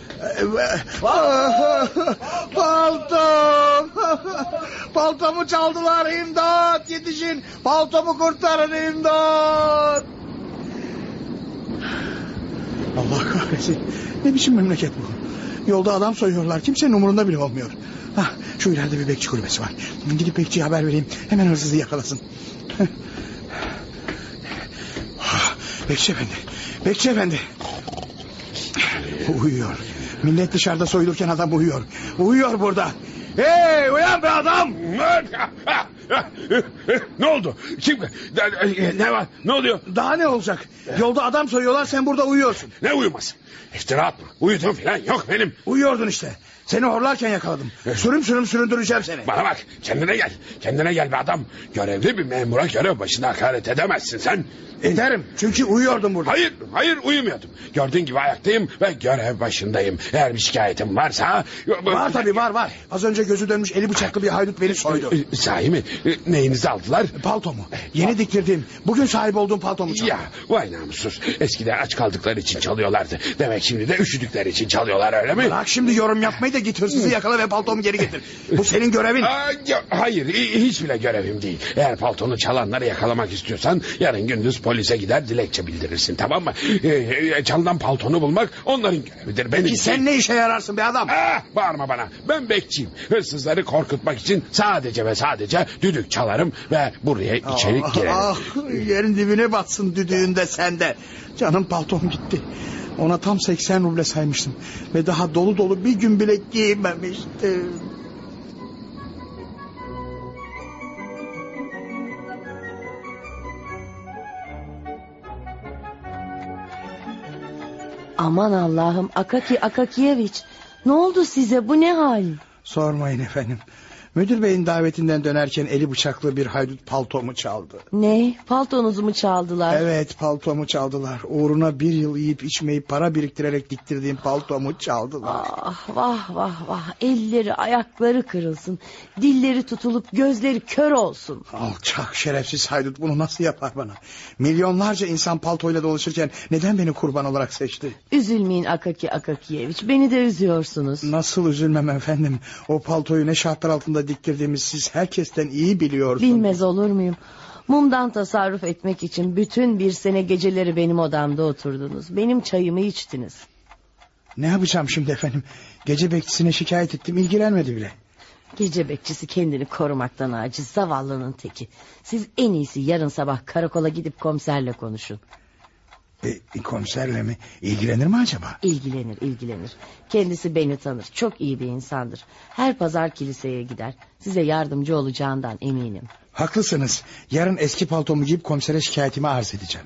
Paltom. Paltomu çaldılar, imdat. Yetişin. Paltomu kurtarın, imdat. Allah kahretsin. Ne biçim memleket bu? Yolda adam soyuyorlar. Kimsenin umurunda bile olmuyor. Şu ileride bir bekçi kulübesi var. Gidip bekçiye haber vereyim. Hemen hırsızı yakalasın. Bekçi efendi. Uyuyor. Millet dışarıda soyulurken adam uyuyor. Uyuyor burada. Hey, uyan be adam. Ne oldu? Ne var? Ne oluyor? Daha ne olacak? Yolda adam soyuyorlar, sen burada uyuyorsun. Ne uyuması? İftira atma. Uyudum falan yok benim. Uyuyordun işte. Seni horlarken yakaladım. Sürüm süründüreceğim seni. Bana bak, kendine gel. Kendine gel be adam. Görevli bir memura görev başına hakaret edemezsin sen. Ederim, çünkü uyuyordum burada. Hayır uyumuyordum. Gördüğün gibi ayaktayım ve görev başındayım. Eğer bir şikayetim varsa... Var tabii, var. Az önce gözü dönmüş eli bıçaklı bir haydut beni soydu. Sahi mi? Neyinizi aldılar? Paltomu. Yeni diktirdim. Bugün sahip olduğum paltomu çaldı. Ya vay namussuz. Eskiden aç kaldıkları için çalıyorlardı. Demek şimdi de üşüdükleri için çalıyorlar, öyle mi? Bırak şimdi yorum yapmayı da git hırsızı yakala ve paltomu geri getir. Bu senin görevin. Hayır, hiç bile görevim değil. Eğer paltonu çalanları yakalamak istiyorsan yarın gündüz polise gider dilekçe bildirirsin, tamam mı? Çalınan paltonu bulmak onların görevidir. Benim sen ne işe yararsın be adam? Bağırma bana. Ben bekçiyim. Hırsızları korkutmak için sadece ve sadece düdük çalarım ve buraya içeri girerim. Yerin dibine batsın düdüğünde sende. Canım paltom gitti. Ona tam 80 ruble saymıştım. Ve daha dolu dolu bir gün bile giymemiştim. Aman Allah'ım, Akaki Akakiyeviç, ne oldu size, bu ne hal? Sormayın efendim. Müdür beyin davetinden dönerken eli bıçaklı bir haydut paltomu çaldı. Ne, paltonuzu mu çaldılar? Evet, paltomu çaldılar. Uğruna 1 yıl yiyip içmeyip para biriktirerek diktirdiğim paltomu çaldılar. Ah, vah vah vah, elleri ayakları kırılsın, dilleri tutulup gözleri kör olsun. Alçak şerefsiz haydut bunu nasıl yapar bana? Milyonlarca insan paltoyla dolaşırken neden beni kurban olarak seçti? Üzülmeyin Akaki Akakiyeviç, beni de üzüyorsunuz. Nasıl üzülmem efendim? O paltoyu ne şartlar altında diktirdiğimiz siz herkesten iyi biliyorsunuz. Bilmez olur muyum? Mumdan tasarruf etmek için bütün bir sene geceleri benim odamda oturdunuz. Benim çayımı içtiniz. Ne yapacağım şimdi efendim? Gece bekçisine şikayet ettim, ilgilenmedi bile. Gece bekçisi kendini korumaktan aciz, zavallının teki. Siz en iyisi yarın sabah karakola gidip komiserle konuşun. Komiserle mi? İlgilenir mi acaba? İlgilenir. Kendisi beni tanır. Çok iyi bir insandır. Her pazar kiliseye gider. Size yardımcı olacağından eminim. Haklısınız. Yarın eski paltomu giyip komisere şikayetimi arz edeceğim.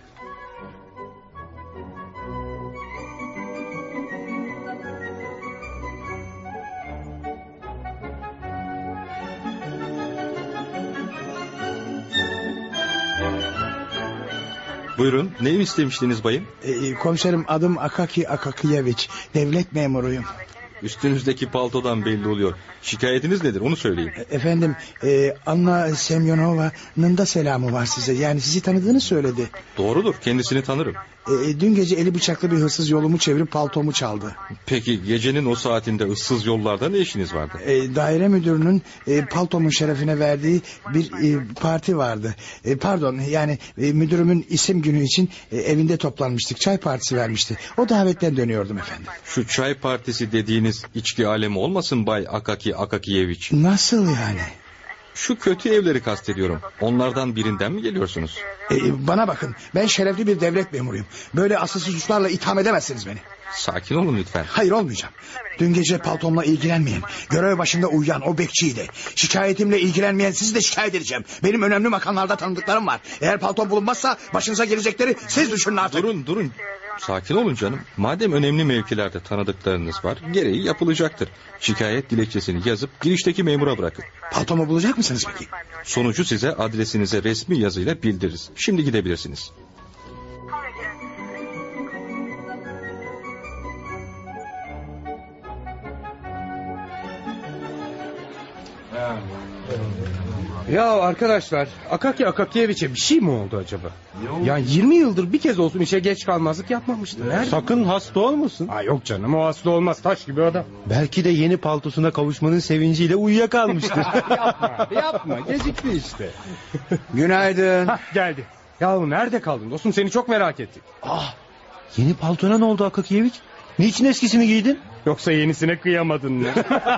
Buyurun, ne istemiştiniz bayım? Komiserim, adım Akaki Akakiyeviç. Devlet memuruyum. Üstünüzdeki paltodan belli oluyor. Şikayetiniz nedir, onu söyleyin. Efendim, Anna Semyonova'nın da selamı var size. Yani sizi tanıdığını söyledi. Doğrudur, kendisini tanırım. Dün gece eli bıçaklı bir hırsız yolumu çevirip paltomu çaldı. Peki gecenin o saatinde ıssız yollarda ne işiniz vardı? Daire müdürünün paltomun şerefine verdiği bir parti vardı. Pardon, yani müdürümün isim günü için evinde toplanmıştık. Çay partisi vermişti. O davetten dönüyordum efendim. Şu çay partisi dediğiniz içki alemi olmasın Bay Akaki Akakiyeviç? Nasıl yani? Şu kötü evleri kastediyorum. Onlardan birinden mi geliyorsunuz? Bana bakın, ben şerefli bir devlet memuruyum. Böyle asılsız suçlarla itham edemezsiniz beni. Sakin olun lütfen. Hayır, olmayacağım. Dün gece paltomla ilgilenmeyen, görev başında uyuyan o bekçiydi. Şikayetimle ilgilenmeyen sizi de şikayet edeceğim. Benim önemli makamlarda tanıdıklarım var. Eğer paltom bulunmazsa başınıza gelecekleri siz düşünün artık. Durun. Sakin olun canım. Madem önemli mevkilerde tanıdıklarınız var, gereği yapılacaktır. Şikayet dilekçesini yazıp girişteki memura bırakın. Paltomu bulacak mısınız peki? Sonucu size adresinize resmi yazıyla bildiririz. Şimdi gidebilirsiniz. Ya arkadaşlar, Akaki Akakiyeviç'e bir şey mi oldu acaba? Ya 20 yıldır bir kez olsun işe geç kalmazlık yapmamıştı. Nerede? Sakın hasta olmasın. Aa, yok canım, o hasta olmaz, taş gibi adam. Belki de yeni paltosuna kavuşmanın sevinciyle uyuyakalmıştır. Yapma, gecikti işte. Günaydın. Geldi. Yahu nerede kaldın dostum, seni çok merak ettik. Yeni paltona ne oldu Akakiyeviç? Niçin eskisini giydin? Yoksa yenisine kıyamadın mı?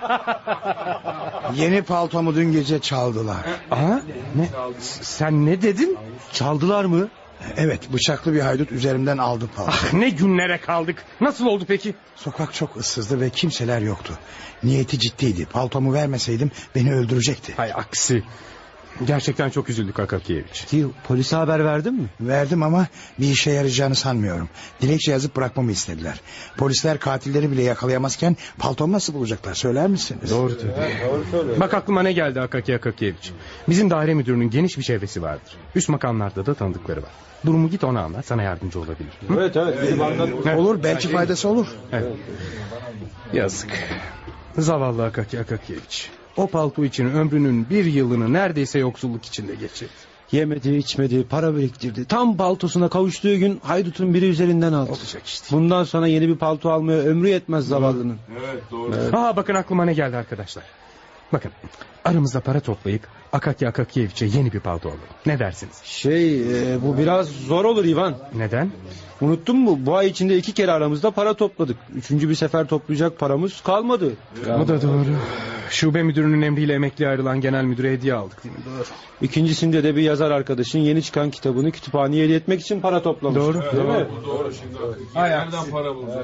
Yeni paltomu dün gece çaldılar. Ne? Sen ne dedin? Çaldılar mı? Evet, bıçaklı bir haydut üzerimden aldı paltomu. Ne günlere kaldık. Nasıl oldu peki? Sokak çok ıssızdı ve kimseler yoktu. Niyeti ciddiydi. Paltomu vermeseydim beni öldürecekti. Hay aksi. Gerçekten çok üzüldük Akakiyeviç. Polise haber verdin mi? Verdim ama bir işe yarayacağını sanmıyorum. Dilekçe yazıp bırakmamı istediler. Polisler katilleri bile yakalayamazken paltomu nasıl bulacaklar, söyler misiniz? Doğru tabii. Bak aklıma ne geldi Akaki Akakiyeviç. Bizim daire müdürünün geniş bir çevresi vardır. Üst makamlarda da tanıdıkları var. Durumu git ona anlat, sana yardımcı olabilir. Evet. Olur, belki faydası olur. Evet. Yazık. Zavallı Akaki Akakiyeviç. O palto için ömrünün 1 yılını neredeyse yoksulluk içinde geçirdi. Yemedi, içmedi, para biriktirdi. Tam paltosuna kavuştuğu gün haydutun biri üzerinden aldı. Olacak işte. Bundan sonra yeni bir palto almaya ömrü yetmez zavallının. Evet, doğru. Evet. Bakın aklıma ne geldi arkadaşlar. Bakın, aramızda para toplayıp Akaki Akakiyeviç'e yeni bir palto alalım. Ne dersiniz? Bu biraz zor olur Ivan. Neden? Unuttun mu? Bu ay içinde 2 kere aramızda para topladık. 3. bir sefer toplayacak paramız kalmadı. O da doğru. Şube müdürünün emriyle emekli ayrılan genel müdüre hediye aldık değil mi? Doğru. İkincisinde de bir yazar arkadaşın yeni çıkan kitabını kütüphaneye hediye etmek için para toplamış. Doğru. Değil mi? Doğru şimdi. Nereden para bulacağız?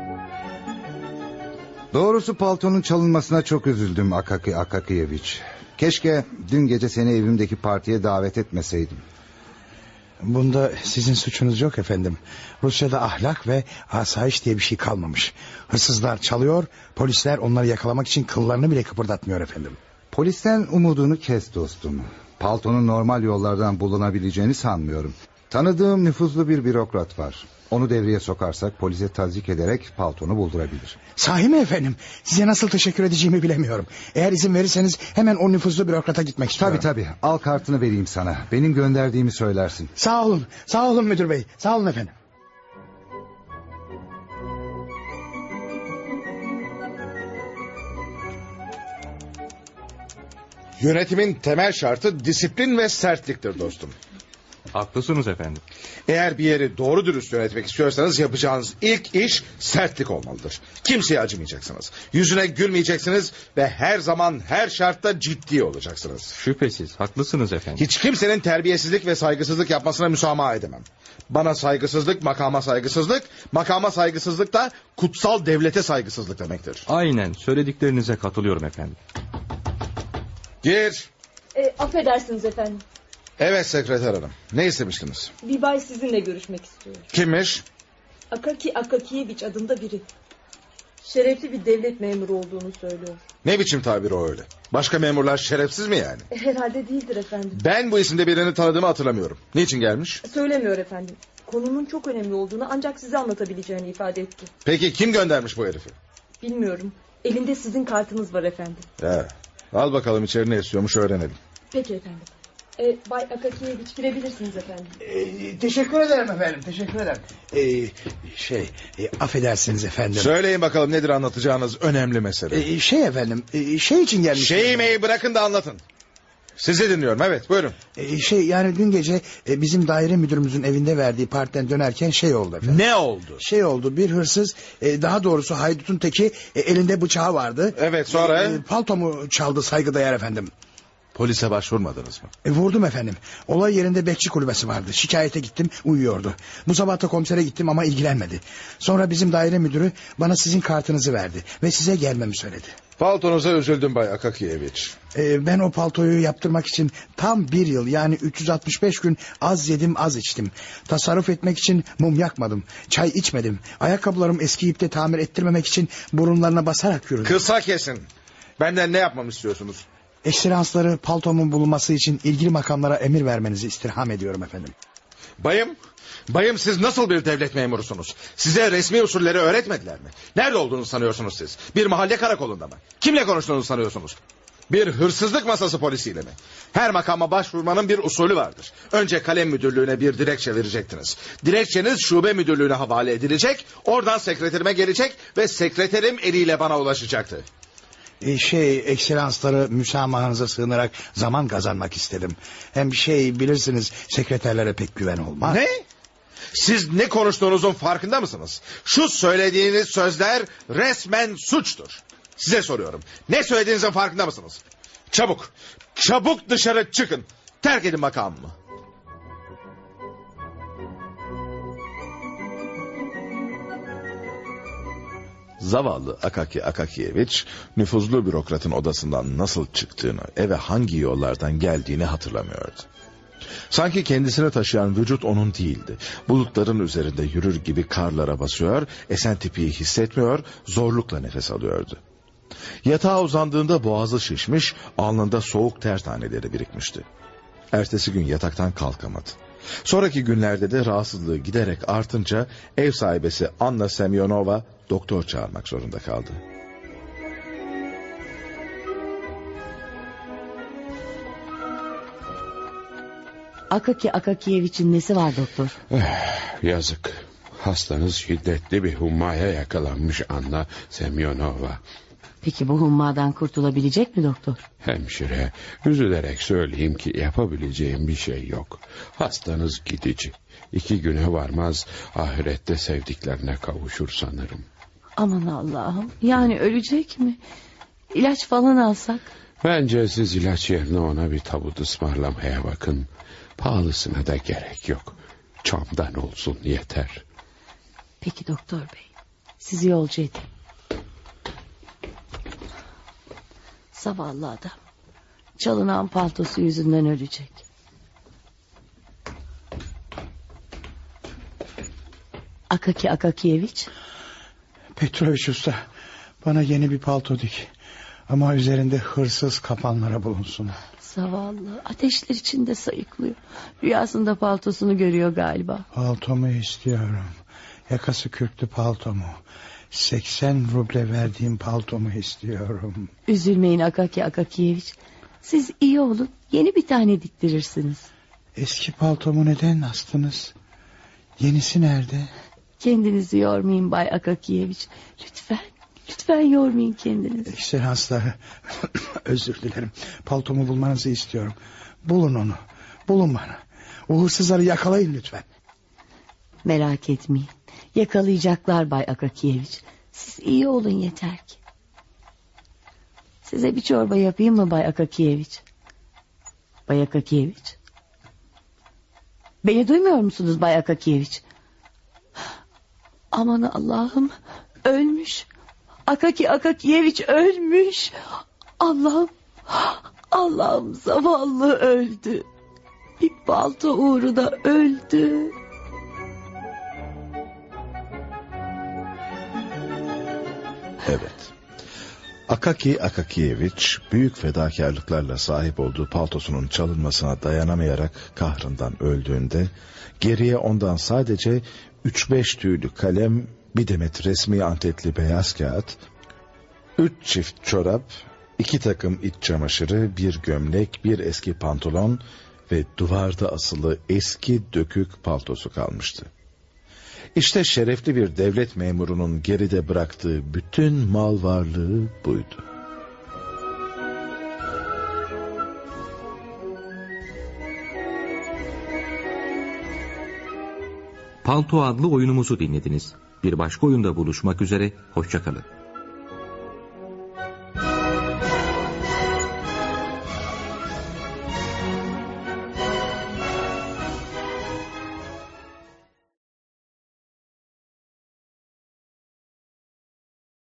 Doğrusu paltonun çalınmasına çok üzüldüm Akaki Akakiyeviç. Keşke dün gece seni evimdeki partiye davet etmeseydim. Bunda sizin suçunuz yok efendim. Rusya'da ahlak ve asayiş diye bir şey kalmamış. Hırsızlar çalıyor, polisler onları yakalamak için kıllarını bile kıpırdatmıyor efendim. Polisten umudunu kes dostum. Paltonun normal yollardan bulunabileceğini sanmıyorum. Tanıdığım nüfuzlu bir bürokrat var. Onu devreye sokarsak polise tazyik ederek paltonu buldurabilir. Sahi mi efendim? Size nasıl teşekkür edeceğimi bilemiyorum. Eğer izin verirseniz hemen o nüfuzlu bürokrata gitmek istiyorum. Tabii. Al kartını vereyim sana. Benim gönderdiğimi söylersin. Sağ olun. Sağ olun müdür bey. Sağ olun efendim. Yönetimin temel şartı disiplin ve sertliktir dostum. Haklısınız efendim. Eğer bir yeri doğru dürüst yönetmek istiyorsanız yapacağınız ilk iş sertlik olmalıdır. Kimseye acımayacaksınız. Yüzüne gülmeyeceksiniz ve her zaman her şartta ciddi olacaksınız. Şüphesiz haklısınız efendim. Hiç kimsenin terbiyesizlik ve saygısızlık yapmasına müsamaha edemem. Bana saygısızlık makama saygısızlık, makama saygısızlık da kutsal devlete saygısızlık demektir. Aynen söylediklerinize katılıyorum efendim. Gir. Affedersiniz efendim. Evet sekreter hanım. Ne istemiştiniz? Bir bay sizinle görüşmek istiyor. Kimmiş? Akaki Akakiyeviç adında biri. Şerefli bir devlet memuru olduğunu söylüyor. Ne biçim tabir o öyle? Başka memurlar şerefsiz mi yani? Herhalde değildir efendim. Ben bu isimde birini tanıdığımı hatırlamıyorum. Niçin gelmiş? Söylemiyor efendim. Konunun çok önemli olduğunu ancak size anlatabileceğini ifade etti. Peki kim göndermiş bu herifi? Bilmiyorum. Elinde sizin kartınız var efendim. Al bakalım içeri ne istiyormuş öğrenelim. Peki efendim. Bay Akakiyeviç girebilirsiniz efendim. Teşekkür ederim efendim. Teşekkür ederim. Affedersiniz efendim. Söyleyin bakalım nedir anlatacağınız önemli mesele. Efendim. Şey için gelmiş. Şeyi bırakın da anlatın. Sizi dinliyorum, evet buyurun. Yani dün gece bizim daire müdürümüzün evinde verdiği partiden dönerken şey oldu efendim. Ne oldu? Şey oldu, bir hırsız, daha doğrusu haydutun teki elinde bıçağı vardı. Evet, sonra? Paltomu çaldı saygıdeğer efendim. Polise başvurmadınız mı? Vurdum efendim. Olay yerinde bekçi kulübesi vardı. Şikayete gittim, uyuyordu. Bu sabah da komisere gittim ama ilgilenmedi. Sonra bizim daire müdürü bana sizin kartınızı verdi ve size gelmemi söyledi. Paltonuza üzüldüm Bay Akakiyeviç. Ben o paltoyu yaptırmak için tam bir yıl, yani 365 gün az yedim az içtim. Tasarruf etmek için mum yakmadım. Çay içmedim. Ayakkabılarım eskiyip de tamir ettirmemek için burunlarına basarak yürüdüm. Kısa kesin. Benden ne yapmamı istiyorsunuz? Ekselansları paltomun bulunması için ilgili makamlara emir vermenizi istirham ediyorum efendim. Bayım siz nasıl bir devlet memurusunuz? Size resmi usulleri öğretmediler mi? Nerede olduğunu sanıyorsunuz siz? Bir mahalle karakolunda mı? Kimle konuştuğunuzu sanıyorsunuz? Bir hırsızlık masası polisiyle mi? Her makama başvurmanın bir usulü vardır. Önce kalem müdürlüğüne bir dilekçe verecektiniz. Dilekçeniz şube müdürlüğüne havale edilecek. Oradan sekreterime gelecek ve sekreterim eliyle bana ulaşacaktı. Ekselansları müsamahanıza sığınarak zaman kazanmak istedim. Hem bilirsiniz, sekreterlere pek güven olmaz. Ne? Siz ne konuştuğunuzun farkında mısınız? Şu söylediğiniz sözler resmen suçtur. Size soruyorum. Ne söylediğinizin farkında mısınız? Çabuk dışarı çıkın. Terk edin makamımı. Zavallı Akaki Akakiyeviç nüfuzlu bürokratın odasından nasıl çıktığını, eve hangi yollardan geldiğini hatırlamıyordu. Sanki kendisini taşıyan vücut onun değildi. Bulutların üzerinde yürür gibi karlara basıyor, esen tipiyi hissetmiyor, zorlukla nefes alıyordu. Yatağa uzandığında boğazı şişmiş, alnında soğuk ter taneleri birikmişti. Ertesi gün yataktan kalkamadı. Sonraki günlerde de rahatsızlığı giderek artınca ev sahibesi Anna Semyonova doktor çağırmak zorunda kaldı. Akaki Akakiyeviç'in nesi var doktor? Yazık. Hastanız şiddetli bir hummaya yakalanmış Anna Semyonova. Peki bu hummadan kurtulabilecek mi doktor? Hemşire, üzülerek söyleyeyim ki yapabileceğim bir şey yok. Hastanız gidici. 2 güne varmaz ahirette sevdiklerine kavuşur sanırım. Aman Allah'ım, yani ölecek mi? İlaç falan alsak? Bence siz ilaç yerine ona bir tabut ısmarlamaya bakın. Pahalısına da gerek yok. Çamdan olsun yeter. Peki doktor bey, sizi yolcu edeyim. Zavallı adam. çalınan paltosu yüzünden ölecek. Akaki Akakiyeviç. Petroviç Usta, bana yeni bir palto dik. Ama üzerinde hırsız kapanlara bulunsun. Zavallı, ateşler içinde sayıklıyor. Rüyasında paltosunu görüyor galiba. Paltomu istiyorum. Yakası kürklü paltomu. 80 ruble verdiğim paltomu istiyorum. Üzülmeyin Akaki Akakiyeviç. Siz iyi olun, yeni bir tane diktirirsiniz. Eski paltomu neden astınız? Yenisi nerede? Kendinizi yormayın Bay Akakiyeviç. Lütfen yormayın kendinizi. Ekselanslar, özür dilerim. Paltomu bulmanızı istiyorum. Bulun onu. Bulun bana. O hırsızları yakalayın lütfen. Merak etmeyin. Yakalayacaklar Bay Akakiyeviç. Siz iyi olun yeter ki. Size bir çorba yapayım mı Bay Akakiyeviç? Bay Akakiyeviç. Beni duymuyor musunuz Bay Akakiyeviç? Aman Allah'ım, ölmüş. Akaki Akakiyeviç ölmüş. Allah'ım zavallı öldü. Bir palto uğruna öldü. Evet. Akaki Akakiyeviç büyük fedakarlıklarla sahip olduğu paltosunun çalınmasına dayanamayarak kahrından öldüğünde geriye ondan sadece 3-5 tüylü kalem, bir demet resmi antetli beyaz kağıt, 3 çift çorap, 2 takım iç çamaşırı, bir gömlek, bir eski pantolon ve duvarda asılı eski dökük paltosu kalmıştı. İşte şerefli bir devlet memurunun geride bıraktığı bütün mal varlığı buydu. Palto adlı oyunumuzu dinlediniz. Bir başka oyunda buluşmak üzere, hoşça kalın.